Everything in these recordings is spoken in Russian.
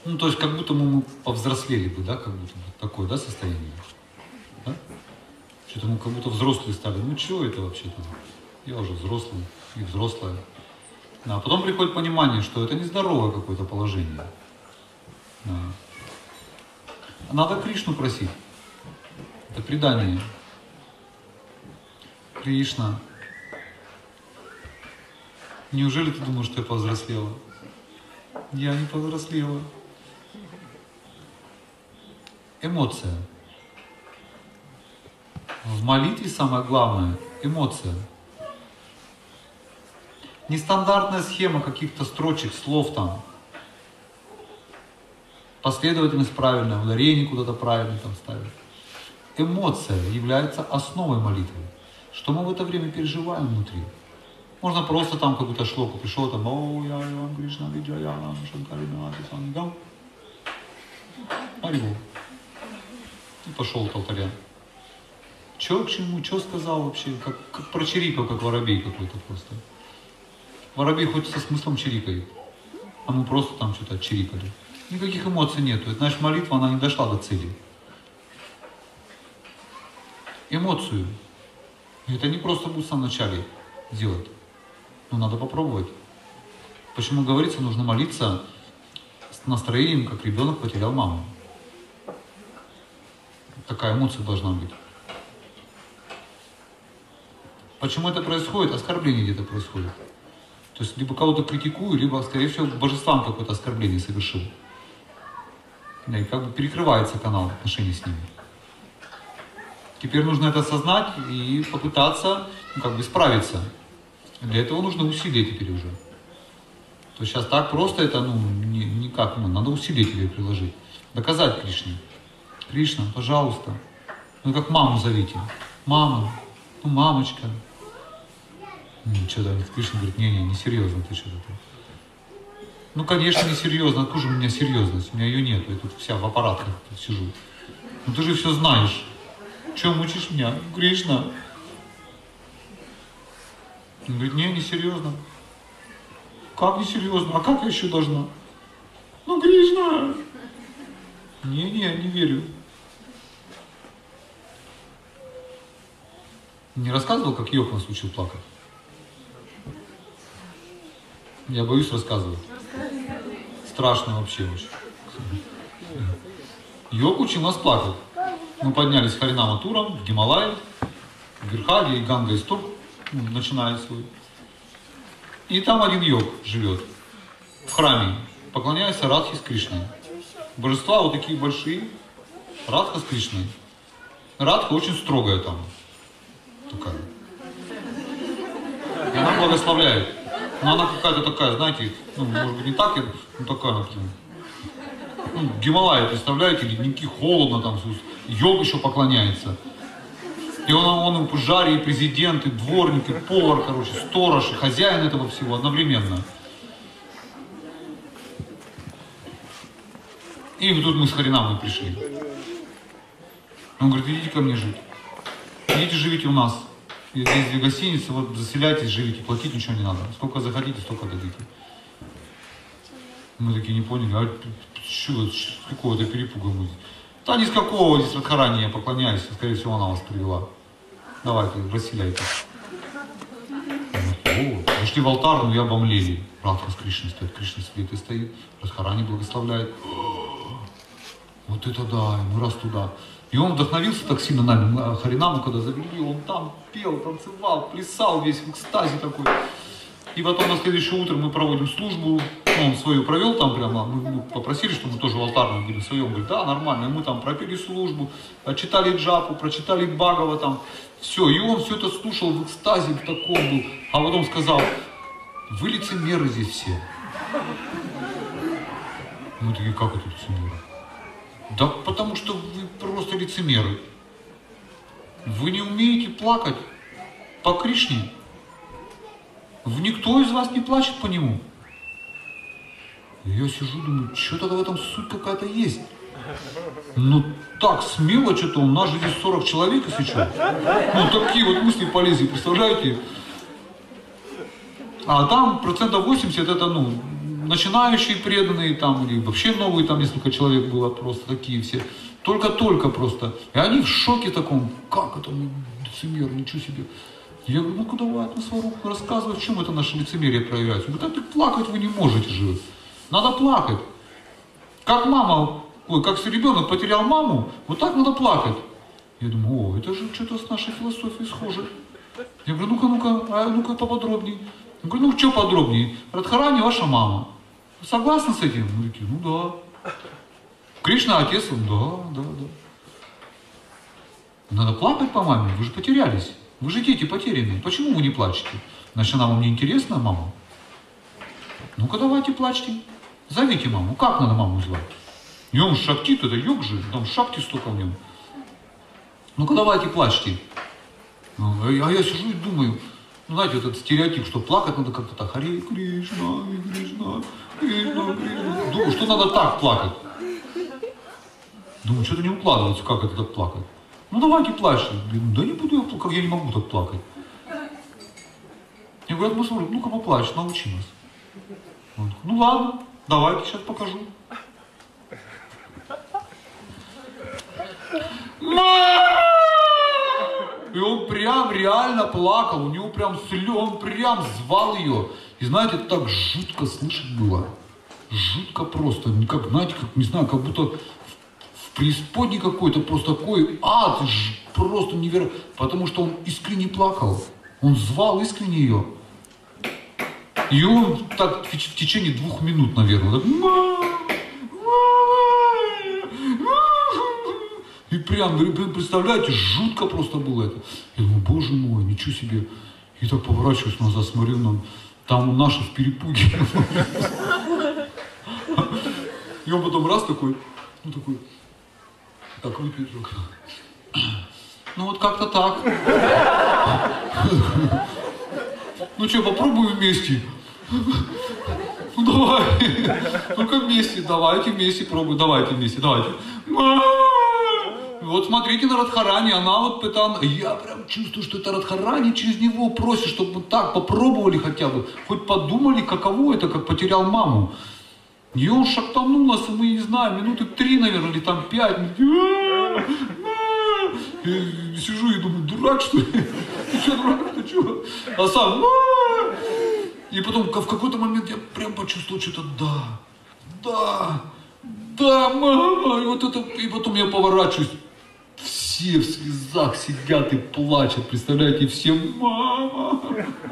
Ну, то есть, как будто мы повзрослели бы, да, как будто бы такое, да, состояние. Да? Что-то мы как будто взрослые стали. Ну, что это вообще-то? Я уже взрослый и взрослая. Да, а потом приходит понимание, что это нездоровое какое-то положение. Да. Надо Кришну просить. Это предание. Кришна, неужели ты думаешь, что я повзрослела? Я не повзрослела. Эмоция. В молитве самое главное – эмоция. Нестандартная схема каких-то строчек, слов там. Последовательность правильная, ударение куда-то правильно там ставят. Эмоция является основой молитвы. Что мы в это время переживаем внутри? Можно просто там какую-то шлоку пришел, там, о, я Иван Кришна, Виджая, Шанкарина, Атисангам. Арибу. И пошел от алтаря. Че к чему, что сказал вообще? Как прочирикал, как воробей какой-то просто. Воробей хоть со смыслом чирикает, а мы просто там что-то чирикали. Никаких эмоций нету. Это, знаешь, молитва, она не дошла до цели. Эмоцию. Это не просто будет в самом начале делать. Но надо попробовать. Почему говорится, нужно молиться с настроением, как ребенок потерял маму. Такая эмоция должна быть. Почему это происходит? Оскорбление где-то происходит. То есть либо кого-то критикую, либо, скорее всего, божествам какое-то оскорбление совершил. И как бы перекрывается канал отношений с ними. Теперь нужно это осознать и попытаться, ну, как бы справиться. Для этого нужно усилия теперь уже. То есть сейчас так просто это, ну, никак, ну, надо усилия теперь приложить. Доказать Кришне. Кришна, пожалуйста. Ну, как маму зовите. Мама, ну, мамочка. Что-то Кришна говорит, не серьезно ты что-то. Ну, конечно, не серьезно. Откуда же у меня серьезность? У меня ее нет. Я тут вся в аппаратках тут сижу. Ну, ты же все знаешь. Чего мучишь меня? Кришна. Он говорит, не серьезно. Как не серьезно? А как я еще должна? Ну, Кришна. Не верю. Не рассказывал, как Йог нас учил плакать? Я боюсь рассказывать. Страшно вообще очень. Йог учил нас плакать. Мы поднялись с Харинама туром в Гималай, в Вирхаде, и Ганга Исток, начинает свой. И там один йог живет, в храме, поклоняется Радхе с Кришной. Божества вот такие большие, Радха с Кришной. Радха очень строгая там, такая. И она благословляет. Но она какая-то такая, знаете, ну, может быть не так, но такая, например. Ну, Гималай, представляете, ледники, холодно там, йог еще поклоняется. И он и пожарь, и президент, и дворник, и повар, короче, сторож, и хозяин этого всего одновременно. И тут мы с Харинамой пришли. Он говорит, идите ко мне жить. Идите, живите у нас. Здесь две гостиницы, вот заселяйтесь, живите, платить ничего не надо. Сколько захотите, столько дадите. Мы такие не поняли, а что, с какого-то перепуга мы? Да ни с какого, здесь Радхарани, я поклоняюсь, скорее всего, она вас привела. Давайте, расселяйтесь. Пришли в алтарь, я обомлели. Радха с Кришной стоит, Кришна сидит и стоит, Радхарани благословляет. Вот это да, мы раз туда. И он вдохновился так сильно нами, Харинаму, когда завели, он там пел, танцевал, плясал весь в экстазе такой. И потом на следующее утро мы проводим службу, он свою провел там прямо, мы попросили, чтобы мы тоже в алтарном были своем, говорит, да, нормально, и мы там пропели службу, читали джапу, прочитали Бхагава там, все, и он все это слушал в экстазе, в таком был, а потом сказал, вы лицемеры здесь все. Мы такие, как это лицемеры? Да потому что вы просто лицемеры. Вы не умеете плакать по Кришне. Никто из вас не плачет по нему. И я сижу, думаю, что-то в этом суть какая-то есть. Ну так смело что-то, у нас же здесь 40 человек, если что. Ну такие вот мысли полезли, представляете? А там 80% это, ну, начинающие преданные там, или вообще новые там несколько человек было, просто такие все. Только-только просто. И они в шоке таком, как это лицемер, ничего себе. Я говорю, ну-ка давай, Сварог, рассказывай, в чем это наше лицемерие проявляется. Он говорит, а ты плакать вы не можете же. Надо плакать. Как мама, как ребенок потерял маму, вот так надо плакать. Я думаю, это же что-то с нашей философией схоже. Я говорю, ну-ка поподробнее. Я говорю, ну что подробнее? Радхарани ваша мама. Согласны с этим? Мы такие, ну да. Кришна отец? Да. Надо плакать по маме, вы же потерялись. Вы же дети потерянные. Почему вы не плачете? Значит, она вам не интересна, мама? Ну-ка давайте плачьте. Зовите маму. Как надо маму звать? И он шактит, это йог же, там шакти столько в нем. Ну-ка давайте плачьте. А я сижу и думаю, ну знаете, этот стереотип, что плакать надо как-то так, Харе Кришна, Кришна, Кришна, Кришна. Думаю, что надо так плакать. Думаю, что-то не укладывается, как это так плакать. Ну давайте плачьте. Да не буду я плакать, как я не могу так плакать. Я говорю, ну-ка поплачь, научи нас. Он, ну ладно, давайте, сейчас покажу. И он прям реально плакал, у него прям слезы, он прям звал ее. И знаете, так жутко слышать было. Жутко просто, как, знаете, как, не знаю, как будто в преисподней какой-то просто такой ад, просто невероятно. Потому что он искренне плакал, он звал искренне ее. И он так в течение 2 минут, наверное, так, и прям, представляете, жутко просто было это. Я думаю, боже мой, ничего себе. И так поворачиваюсь назад, смотрю, там наши в перепуге. И он потом раз такой, так выпьет руку. Ну вот как-то так. Ну что, попробуем вместе? Ну давай, только вместе, давайте вместе пробуем, давайте вместе, давайте. Вот смотрите на Радхарани, она вот это, я прям чувствую, что это Радхарани через него просит, чтобы вот так попробовали хотя бы, хоть подумали, каково это, как потерял маму. И он шактанул нас, и мы не знаем, минуты 3, наверное, или там 5. И сижу и думаю, дурак что ли? Ты что, дурак, ты что? А сам, и потом в какой-то момент я прям почувствовал что-то, да, мама, и потом я поворачиваюсь, все в слезах сидят и плачут, представляете, все, мама.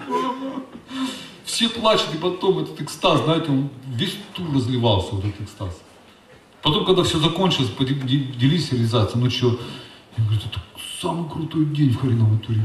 Все плачут, и потом этот экстаз, знаете, он весь тур разливался, вот этот экстаз. Потом, когда все закончилось, делись реализацией, ну что, я говорю, это самый крутой день в Харином туре.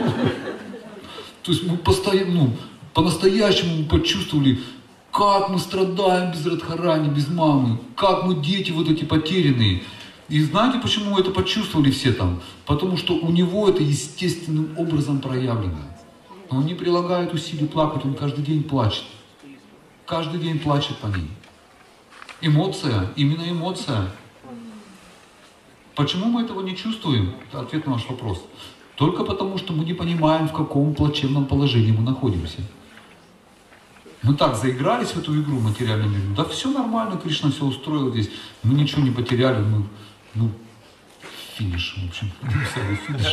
То есть мы постоянно, по-настоящему почувствовали, как мы страдаем без Радхарани, без мамы, как мы дети вот эти потерянные. И знаете, почему мы это почувствовали все там? Потому что у него это естественным образом проявлено. Он не прилагает усилий плакать, он каждый день плачет. Каждый день плачет по ней. Эмоция, именно эмоция. Почему мы этого не чувствуем? Это ответ на ваш вопрос. Только потому, что мы не понимаем, в каком плачевном положении мы находимся. Мы так заигрались в эту игру материальную миру. Да все нормально, Кришна все устроил здесь. Мы ничего не потеряли, мы финиш, в общем. Финиш.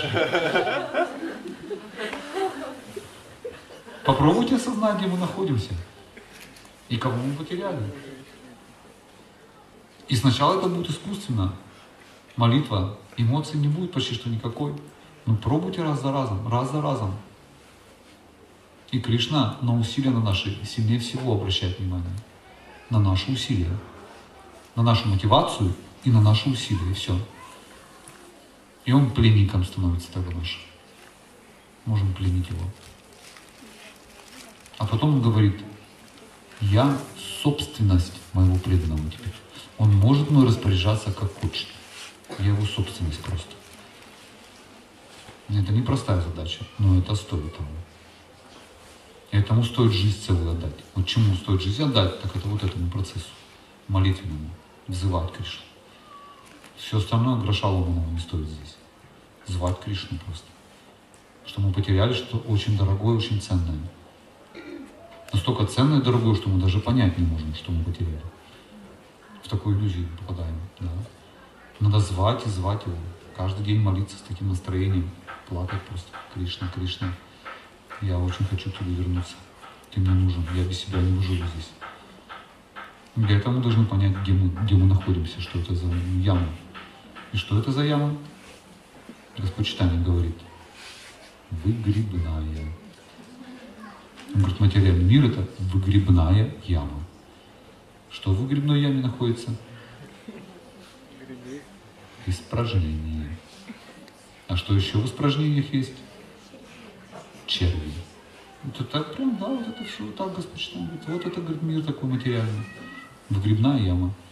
Попробуйте осознать, где мы находимся. И кого мы потеряли. И сначала это будет искусственно. Молитва. Эмоций не будет почти что никакой. Но пробуйте раз за разом. И Кришна на усилия на наши сильнее всего обращает внимание. На наши усилия. На нашу мотивацию и на наши усилия. И все. И он пленником становится тогда наш. Можем пленить его. А потом он говорит, я собственность моего преданного теперь. Он может мной распоряжаться как хочет. Я его собственность просто. Это непростая задача, но это стоит того. И этому стоит жизнь целую отдать. Вот чему стоит жизнь отдать, так это вот этому процессу, молитвенному, взывать Кришну. Все остальное гроша ломаного не стоит здесь. Звать Кришну просто. Что мы потеряли что-то очень дорогое, очень ценное. настолько ценное и дорогое, что мы даже понять не можем, что мы потеряли. В такую иллюзию попадаем. Да? Надо звать и звать его. Каждый день молиться с таким настроением. Плакать просто. Кришна, Кришна, я очень хочу к тебе вернуться. Ты мне нужен. Я без себя не выживу здесь. Для этого мы должны понять, где мы находимся, что это за яма. И что это за яма? Господь Чайтанья говорит: выгребная. Он говорит, материальный мир — это выгребная яма. Что в выгребной яме находится? Испражнение. А что еще в испражнениях есть? Черви. Это так прям, да, вот это все так Господь Чайтанья говорит. Вот это, говорит, мир такой материальный. Выгребная яма.